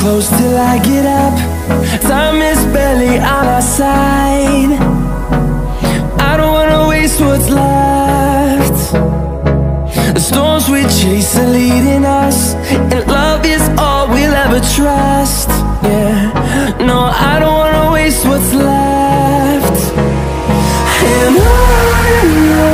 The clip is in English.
close till I get up. Time is barely on our side. I don't wanna waste what's left. The storms we chase are leading us, and love is all we'll ever trust. Yeah, no, I don't wanna waste what's left. And on